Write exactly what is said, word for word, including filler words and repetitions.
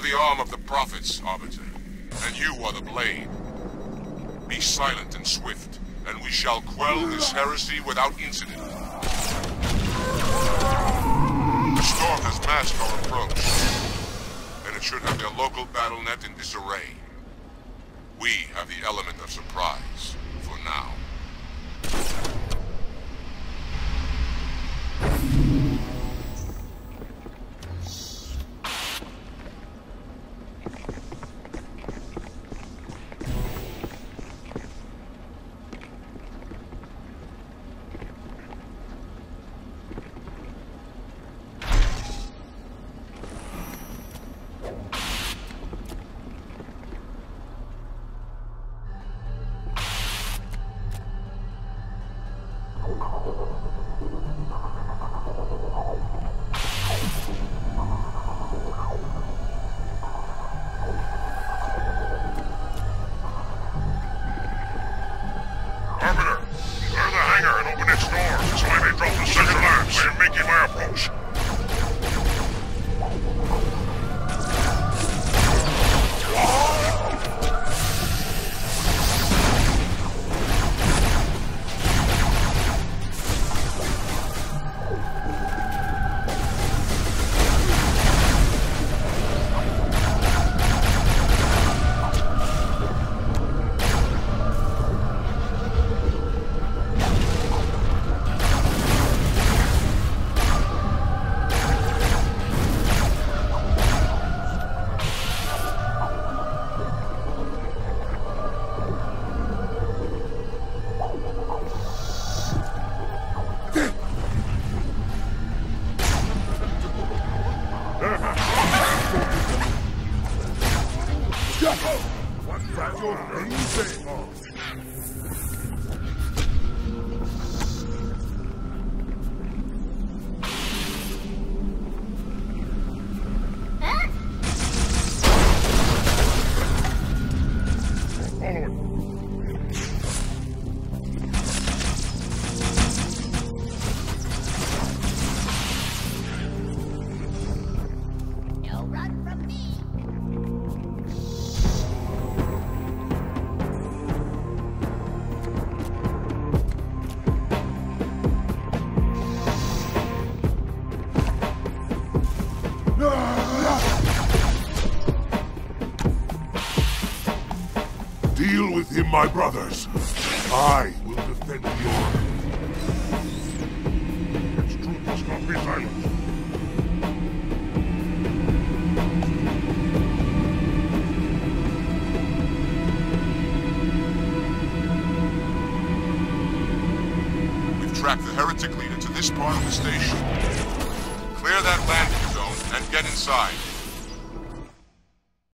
are the arm of the prophets, Arbiter, and you are the blade. Be silent and swift, and we shall quell this heresy without incident. The storm has masked our approach, and it should have their local battle net in disarray. We have the element of surprise, for now. Deal with him, my brothers. I will defend the Order. Its truth must not be silenced. We've tracked the heretic leader to this part of the station. Clear that landing zone and get inside.